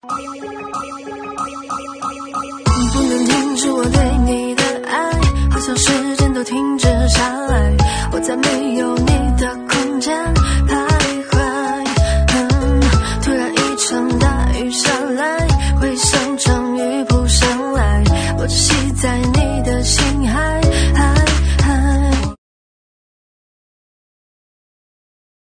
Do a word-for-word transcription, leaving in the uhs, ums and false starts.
不能停止我对你的爱，好像时间都停止下来。